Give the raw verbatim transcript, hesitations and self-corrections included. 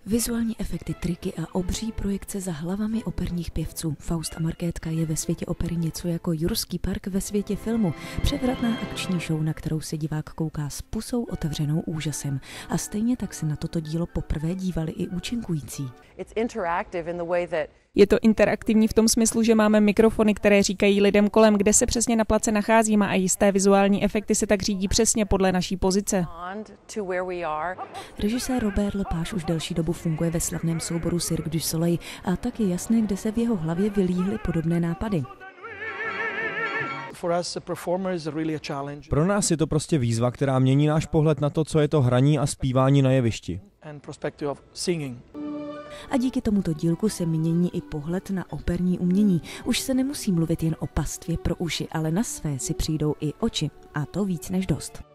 Vizuální efekty, triky a obří projekce za hlavami operních pěvců. Faust a Markétka je ve světě opery něco jako Jurský park ve světě filmu. Převratná akční show, na kterou se divák kouká s pusou otevřenou úžasem. A stejně tak se na toto dílo poprvé dívali i účinkující. Je to interaktivní v tom smyslu, že máme mikrofony, které říkají lidem kolem, kde se přesně na place nacházíme, a jisté vizuální efekty se tak řídí přesně podle naší pozice. Režisér Robert Lepage už delší dobu funguje ve slavném souboru Cirque du Soleil a tak je jasné, kde se v jeho hlavě vylíhly podobné nápady. Pro nás je to prostě výzva, která mění náš pohled na to, co je to hraní a zpívání na jevišti. A díky tomuto dílku se mění i pohled na operní umění. Už se nemusí mluvit jen o pastvě pro uši, ale na své si přijdou i oči. A to víc než dost.